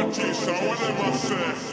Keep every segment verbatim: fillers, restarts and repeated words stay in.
G, so I want them myself.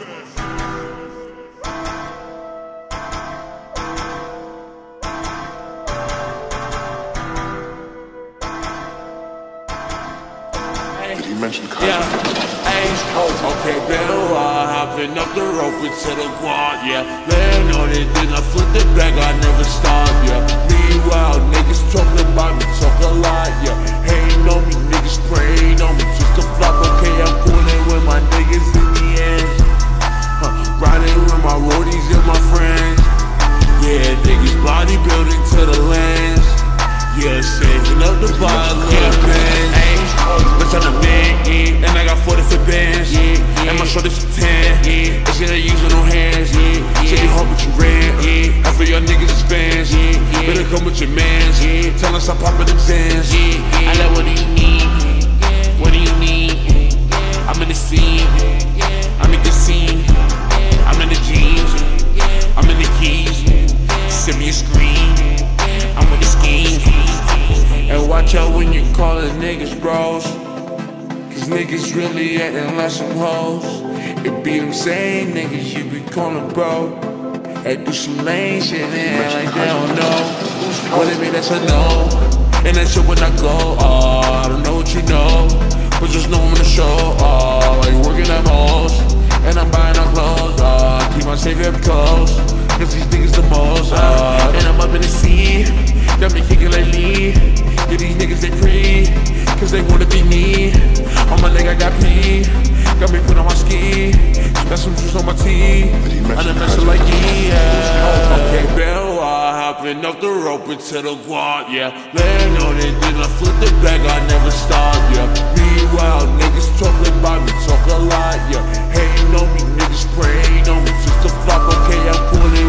You mentioned Kyle. Yeah, hey, oh, okay, Bill, uh, hopping up the rope into the quad, yeah. Laying on it, then I flip it back, I never stop, yeah. Meanwhile, niggas talking about me, talk a lot, yeah. Hating on me, niggas praying on me, just to flop, okay, I'm coolin' with my niggas in the end. Huh, riding with my roadies and my friends. Yeah, niggas bodybuilding to the lens. Yeah, saving up the bottle, yeah, man. Bitch on the bed, yeah, and I got forty for bands, yeah, yeah. And my shoulders are tan, yeah. And shit I using no hands, yeah, yeah. Shit you hope what you ran, yeah. Half of y'all niggas is fans, yeah, yeah. Better come with your mans, yeah. Tell us I'm popping them Zans, yeah, yeah. I like, what do you need? What do you need? I'm in the scene, I'm in the scene. I'm in the jeans, I'm in the keys. Send me a screen, I'm with the scheme. And watch out when you callin' niggas bros, cause niggas really actin' like some hoes. It be them same niggas you be callin' bro. They do some lame shit and act like they don't know. What it mean that's a no. And that shit when I go, oh, I don't know what you know, but just know I'm in the show, oh, I ain't working at most. And I'm buying our clothes, uh, keep my savior up close, cause these niggas the most, uh, and I'm up in the sea, got me kicking lately. Yeah, these niggas they pre, cause they wanna be me. On my leg I got pee, got me put on my ski, got some juice on my teeth, I done mess it like yeah. Okay, Bill, uh, hopping up the rope into the quad, yeah. Laying on it, then I flip it back, I never stop, yeah. Meanwhile, niggas talking about me, talk a lot, yeah. Hating on me, niggas praying on me, just to flop, okay, I'm pulling